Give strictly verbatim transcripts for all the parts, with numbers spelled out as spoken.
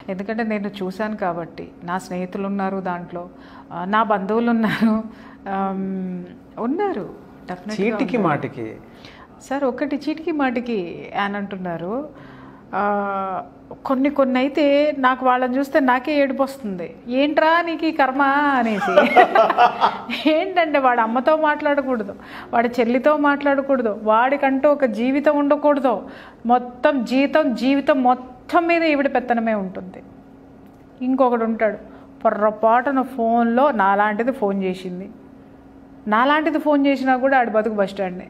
ఎందుకంటే నేను చూశాను కాబట్టి. నా స్నేహితులు ఉన్నారు దాంట్లో, నా బంధువులు ఉన్నారు ఉన్నారు డెఫినెట్గా. చీటికి మాటికి సార్ ఒకటి చీటికి మాటికి అని అంటున్నారు. కొన్ని కొన్ని అయితే నాకు వాళ్ళని చూస్తే నాకే ఏడుపు వస్తుంది. ఏంట్రా నీకు ఈ కర్మ అనేసి. ఏంటంటే వాడి అమ్మతో మాట్లాడకూడదు, వాడి చెల్లితో మాట్లాడకూడదు, వాడికంటూ ఒక జీవితం ఉండకూడదు. మొత్తం జీవితం జీవితం మొత్తం మీద ఈవిడ పెత్తనమే ఉంటుంది. ఇంకొకడు ఉంటాడు, పొర్రపాటున ఫోన్లో నాలాంటిది ఫోన్ చేసింది, నాలాంటిది ఫోన్ చేసినా కూడా ఆడి బతుకు బస్ స్టాండ్నే.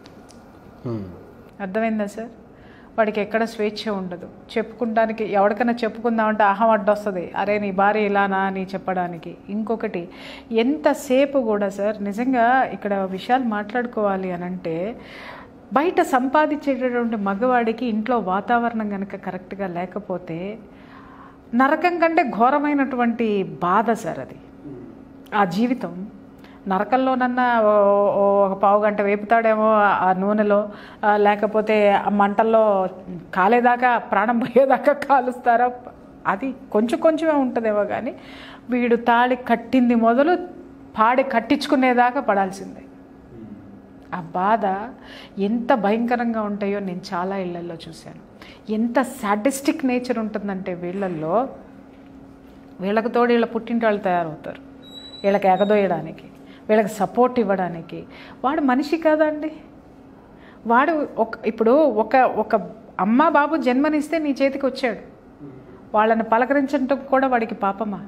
అర్థమైందా సార్? వాడికి ఎక్కడ స్వేచ్ఛ ఉండదు. చెప్పుకుంటానికి ఎవరికైనా చెప్పుకుందామంటే అహం అడ్డొస్తుంది, అరే నీ భార్య ఇలానా అని చెప్పడానికి. ఇంకొకటి ఎంతసేపు కూడా సార్ నిజంగా ఇక్కడ విషయాలు మాట్లాడుకోవాలి అని అంటే, బయట సంపాదించేటటువంటి మగవాడికి ఇంట్లో వాతావరణం కనుక కరెక్ట్గా లేకపోతే నరకం కంటే ఘోరమైనటువంటి బాధ సార్ అది. ఆ జీవితం నరకంలోనన్నా ఒక పావు గంట వేపుతాడేమో ఆ నూనెలో, లేకపోతే ఆ మంటల్లో కాలేదాకా ప్రాణం పోయేదాకా కాలుస్తారా, అది కొంచెం కొంచెమే ఉంటుందేమో. కానీ వీడు తాళి కట్టింది మొదలు పాడి కట్టించుకునేదాకా పడాల్సిందే. ఆ బాధ ఎంత భయంకరంగా ఉంటాయో నేను చాలా ఇళ్లల్లో చూశాను. ఎంత సాడిస్టిక్ నేచర్ ఉంటుందంటే వీళ్ళల్లో, వీళ్ళకి తోడు వీళ్ళ పుట్టింటి వాళ్ళు తయారవుతారు, వీళ్ళకి ఎగదోయడానికి, వీళ్ళకి సపోర్ట్ ఇవ్వడానికి. వాడు మనిషి కాదండి. వాడు ఒక ఇప్పుడు ఒక ఒక అమ్మ బాబు జన్మనిస్తే నీ చేతికి వచ్చాడు, వాళ్ళని పలకరించడం కూడా వాడికి పాపమా?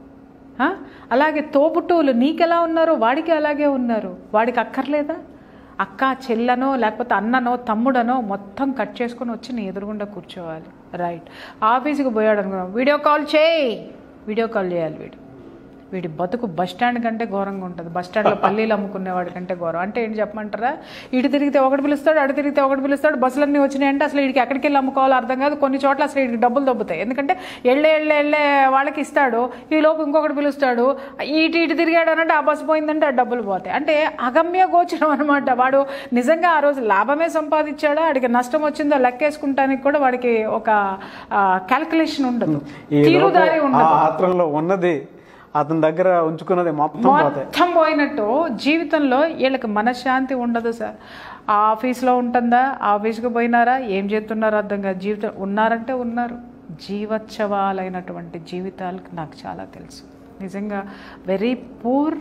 అలాగే తోబుట్టువులు నీకెలా ఉన్నారో వాడికి అలాగే ఉన్నారు. వాడికి అక్కర్లేదా? అక్క చెల్లనో లేకపోతే అన్ననో తమ్ముడనో మొత్తం కట్ చేసుకొని వచ్చి నీ ఎదురుగుండా కూర్చోవాలి. రైట్, ఆఫీస్కి పోయాడు అనుకున్నాం, వీడియో కాల్ చేయి, వీడియో కాల్ చేయాలి. వీడు వీడి బతుకు బస్ స్టాండ్ కంటే ఘోరంగా ఉంటుంది. బస్ స్టాండ్లో పల్లీలు అమ్ముకునేవాడి కంటే ఘోరం. అంటే ఏంటి చెప్పమంటారా? ఇటు తిరిగితే ఒకటి పిలుస్తాడు, అటు తిరిగితే ఒకటి పిలుస్తాడు. బస్సులన్నీ వచ్చినాయంటే అసలు వీడికి ఎక్కడికి వెళ్ళి అమ్ముకోవాలో అర్థం కాదు. కొన్ని చోట్ల అసలు వీడికి డబ్బులు దొబ్బుతాయి. ఎందుకంటే ఎళ్ళే ఎళ్ళే ఎళ్ళే వాళ్ళకి ఇస్తాడు, ఈ లోపు ఇంకొకటి పిలుస్తాడు, ఇటు ఇటు తిరిగాడు అనంటే ఆ బస్సు పోయిందంటే ఆ డబ్బులు పోతాయి. అంటే అగమ్య గోచరం అనమాట. వాడు నిజంగా ఆ రోజు లాభమే సంపాదించాడా, వాడికి నష్టం వచ్చిందో లెక్కేసుకుంటానికి కూడా వాడికి ఒక క్యాల్కులేషన్ ఉండదు, తీరుదారి ఉండదు. ఉన్నది అతని దగ్గర ఉంచుకున్నది మొత్తం మొత్తం పోయినట్టు జీవితంలో వీళ్ళకి మనశ్శాంతి ఉండదు సార్. ఆ ఆఫీస్లో ఉంటుందా, ఆఫీస్కి పోయినారా, ఏం చేస్తున్నారో అర్థం కాదు. జీవితం ఉన్నారంటే ఉన్నారు. జీవోత్సవాలైనటువంటి జీవితాలకు నాకు చాలా తెలుసు. నిజంగా వెరీ పూర్.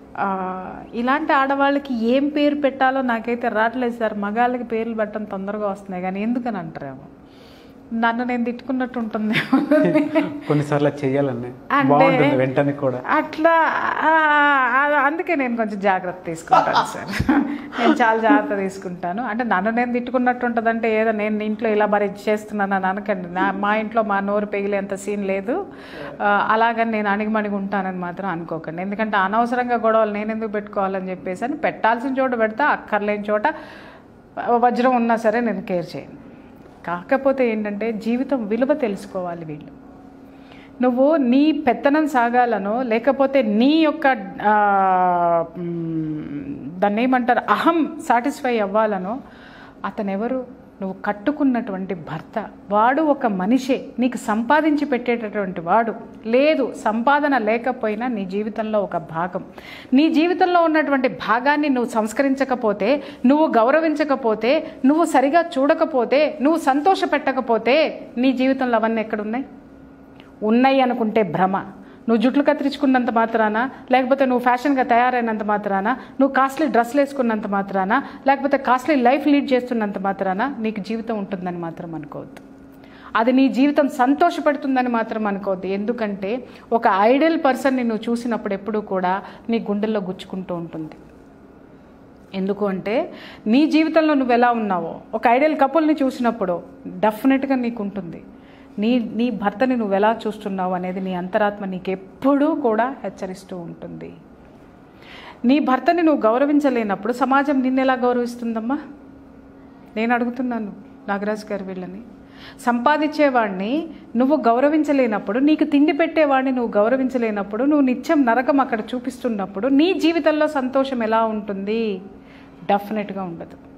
ఇలాంటి ఆడవాళ్ళకి ఏం పేరు పెట్టాలో నాకైతే రావట్లేదు సార్. మగాళ్ళకి పేర్లు పెట్టడం తొందరగా వస్తున్నాయి, కానీ ఎందుకని అంటారేమో, నన్ను నేను తిట్టుకున్నట్టు ఉంటుంది కొన్నిసార్లు చేయాలని వెంటనే కూడా అట్లా. అందుకే నేను కొంచెం జాగ్రత్త తీసుకుంటాను సార్. నేను చాలా జాగ్రత్త తీసుకుంటాను. అంటే నన్ను నేను తిట్టుకున్నట్టు ఉంటుంది అంటే ఏదో నేను ఇంట్లో ఇలా మరి చేస్తున్నాను అని అనకండి. నా మా ఇంట్లో మా నోరు పెగిలేంత సీన్ లేదు. అలాగని నేను అణిగిమణిగి ఉంటానని మాత్రం అనుకోకండి. ఎందుకంటే అనవసరంగా గొడవలు నేను ఎందుకు పెట్టుకోవాలని చెప్పేసి అని పెట్టాల్సిన చోట పెడతా, అక్కర్లేని చోట వజ్రం ఉన్నా సరే నేను కేర్ చేయను. కాకపోతే ఏంటంటే జీవితం విలువ తెలుసుకోవాలి వీళ్ళు. నువ్వు నీ పెత్తనం సాగాలనో లేకపోతే నీ యొక్క దాన్ని ఏమంటారు అహం సాటిస్ఫై అవ్వాలనో అతనెవరు? నువ్వు కట్టుకున్నటువంటి భర్త. వాడు ఒక మనిషే, నీకు సంపాదించి పెట్టేటటువంటి వాడు. లేదు సంపాదన లేకపోయినా నీ జీవితంలో ఒక భాగం. నీ జీవితంలో ఉన్నటువంటి భాగాన్ని నువ్వు సంస్కరించకపోతే, నువ్వు గౌరవించకపోతే, నువ్వు సరిగా చూడకపోతే, నువ్వు సంతోష పెట్టకపోతే నీ జీవితంలో అవన్నీ ఎక్కడున్నాయి? ఉన్నాయి అనుకుంటే భ్రమ. నువ్వు జుట్లు కత్తిరించుకున్నంత మాత్రాన, లేకపోతే నువ్వు ఫ్యాషన్గా తయారైనంత మాత్రాన, నువ్వు కాస్ట్లీ డ్రెస్లు వేసుకున్నంత మాత్రాన, లేకపోతే కాస్ట్లీ లైఫ్ లీడ్ చేస్తున్నంత మాత్రాన నీకు జీవితం ఉంటుందని మాత్రం అనుకోవద్దు. అది నీ జీవితం సంతోషపెడుతుందని మాత్రం అనుకోవద్దు. ఎందుకంటే ఒక ఐడియల్ పర్సన్ని నువ్వు చూసినప్పుడు ఎప్పుడూ కూడా నీ గుండెల్లో గుచ్చుకుంటూ ఉంటుంది. ఎందుకు అంటే నీ జీవితంలో నువ్వు ఎలా ఉన్నావో ఒక ఐడియల్ కపుల్ని చూసినప్పుడు డెఫినెట్గా నీకు ఉంటుంది. నీ నీ భర్తని నువ్వు ఎలా చూస్తున్నావు అనేది నీ అంతరాత్మ నీకు ఎప్పుడూ కూడా హెచ్చరిస్తూ ఉంటుంది. నీ భర్తని నువ్వు గౌరవించలేనప్పుడు సమాజం నిన్ను ఎలా గౌరవిస్తుందమ్మా? నేను అడుగుతున్నాను నాగరాజు గారు. వీళ్ళని సంపాదించేవాడిని నువ్వు గౌరవించలేనప్పుడు, నీకు తిండి పెట్టేవాడిని నువ్వు గౌరవించలేనప్పుడు, నువ్వు నిత్యం నరకం అక్కడ చూపిస్తున్నప్పుడు నీ జీవితంలో సంతోషం ఎలా ఉంటుంది? డెఫినెట్గా ఉండదు.